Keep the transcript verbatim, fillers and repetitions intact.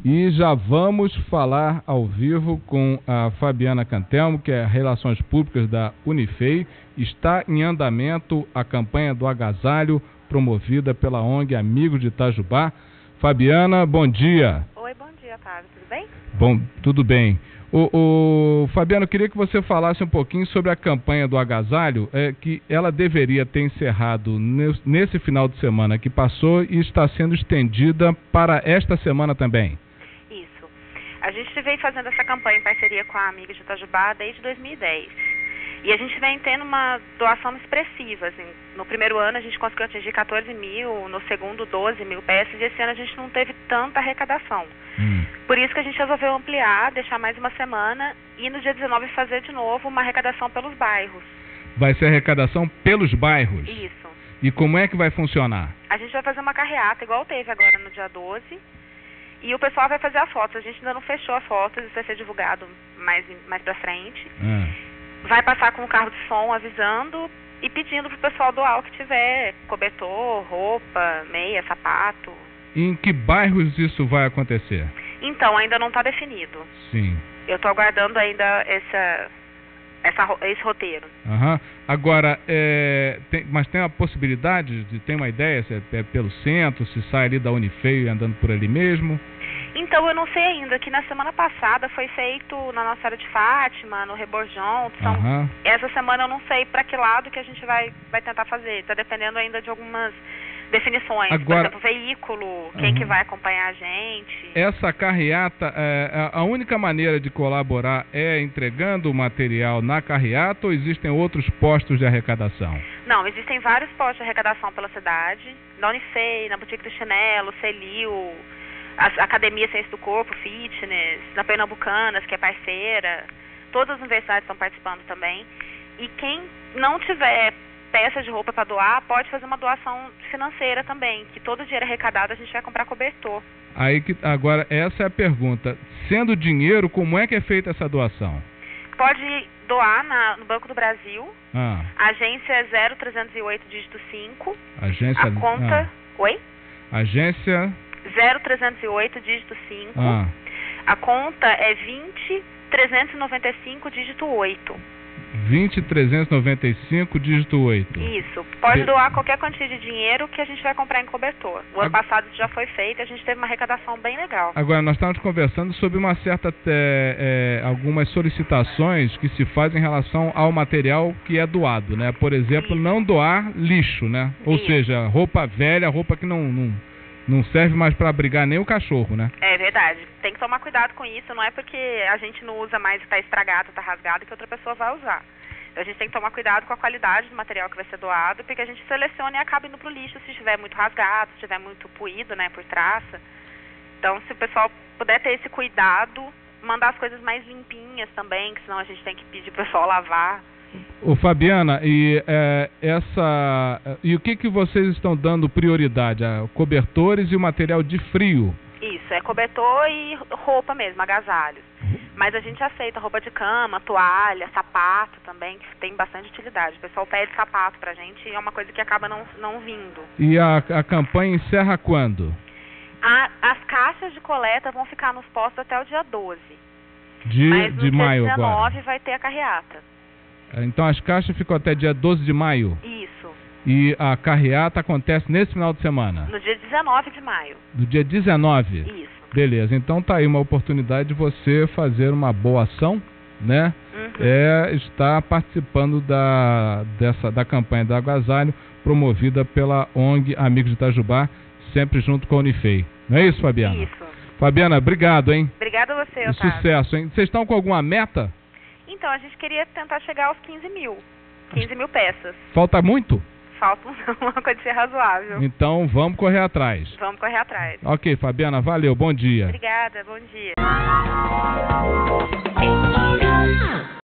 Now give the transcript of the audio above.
E já vamos falar ao vivo com a Fabiana Cantelmo, que é Relações Públicas da Unifei. Está em andamento a campanha do agasalho, promovida pela O N G Amigos de Itajubá. Fabiana, bom dia. Oi, bom dia, Otávio. Tudo bem? Bom, tudo bem. O, o Fabiano, eu queria que você falasse um pouquinho sobre a campanha do agasalho, é, que ela deveria ter encerrado nesse final de semana que passou e está sendo estendida para esta semana também. Isso. A gente vem fazendo essa campanha em parceria com a Amigos de Itajubá desde dois mil e dez. E a gente vem tendo uma doação expressiva. Assim, no primeiro ano a gente conseguiu atingir quatorze mil, no segundo doze mil peças, e esse ano a gente não teve tanta arrecadação. Hum. Por isso que a gente resolveu ampliar, deixar mais uma semana e no dia dezenove fazer de novo uma arrecadação pelos bairros. Vai ser arrecadação pelos bairros? Isso. E como é que vai funcionar? A gente vai fazer uma carreata, igual teve agora no dia doze, e o pessoal vai fazer as fotos. A gente ainda não fechou as fotos, isso vai ser divulgado mais, mais pra frente. Hum. Vai passar com o carro de som avisando e pedindo pro pessoal doar o que tiver, cobertor, roupa, meia, sapato. Em que bairros isso vai acontecer? Então, ainda não está definido. Sim. Eu estou aguardando ainda essa, essa, esse roteiro. Uhum. Agora, é, tem, mas tem a possibilidade, de tem uma ideia, se é pelo centro, se sai ali da Unifei andando por ali mesmo? Então, eu não sei ainda, que na semana passada foi feito na Nossa Senhora de Fátima, no Reborjão. Então, uhum. Essa semana eu não sei para que lado que a gente vai, vai tentar fazer. Está dependendo ainda de algumas definições. Agora, por exemplo, veículo, quem uhum. que vai acompanhar a gente. Essa carreata, é, a única maneira de colaborar é entregando o material na carreata ou existem outros postos de arrecadação? Não, existem vários postos de arrecadação pela cidade. Na Unifei, na Boutique do Chinelo, Celil, a Academia Ciência do Corpo, Fitness, na Pernambucanas, que é parceira. Todas as universidades estão participando também. E quem não tiver peças de roupa para doar, pode fazer uma doação financeira também, que todo o dinheiro arrecadado a gente vai comprar cobertor. Aí que, agora, essa é a pergunta. Sendo dinheiro, como é que é feita essa doação? Pode doar na, no Banco do Brasil, ah. agência zero trezentos e oito, dígito cinco. Agência... A conta... Ah. Oi? Agência... zero trezentos e oito, dígito cinco. Ah. A conta é vinte trezentos e noventa e cinco, dígito oito. vinte trezentos e noventa e cinco, dígito oito. Isso. Pode doar qualquer quantia de dinheiro que a gente vai comprar em cobertor. O ano passado isso já foi feito e a gente teve uma arrecadação bem legal. Agora, nós estávamos conversando sobre uma certa, é, é, algumas solicitações que se fazem em relação ao material que é doado, né? Por exemplo, Isso. não doar lixo, né? Ou Isso. seja, roupa velha, roupa que não... não... Não serve mais para abrigar nem o cachorro, né? É verdade. Tem que tomar cuidado com isso. Não é porque a gente não usa mais e está estragado, está rasgado, que outra pessoa vai usar. Então, a gente tem que tomar cuidado com a qualidade do material que vai ser doado, porque a gente seleciona e acaba indo para o lixo se estiver muito rasgado, se estiver muito puído, né, por traça. Então, se o pessoal puder ter esse cuidado, mandar as coisas mais limpinhas também, que senão a gente tem que pedir para o pessoal lavar. Ô Fabiana, e, é, essa, e o que, que vocês estão dando prioridade? A cobertores e o material de frio? Isso, é cobertor e roupa mesmo, agasalhos. Mas a gente aceita roupa de cama, toalha, sapato também, que tem bastante utilidade. O pessoal pede sapato pra gente e é uma coisa que acaba não, não vindo. E a, a campanha encerra quando? A, as caixas de coleta vão ficar nos postos até o dia doze. De, Mas no de dia maio dezenove agora. vai ter a carreata. Então as caixas ficam até dia doze de maio? Isso. E a carreata acontece nesse final de semana? No dia dezenove de maio. No dia dezenove? Isso. Beleza, então tá aí uma oportunidade de você fazer uma boa ação, né? Uhum. É estar participando da, dessa, da campanha do agasalho promovida pela O N G Amigos de Itajubá, sempre junto com a Unifei. Não é isso, Fabiana? Isso. Fabiana, obrigado, hein? Obrigado a você, e Otávio. Sucesso, hein? Vocês estão com alguma meta? Então, a gente queria tentar chegar aos quinze mil. quinze mil peças. Falta muito? Falta uma coisa de ser razoável. Então, vamos correr atrás. Vamos correr atrás. Ok, Fabiana, valeu, bom dia. Obrigada, bom dia.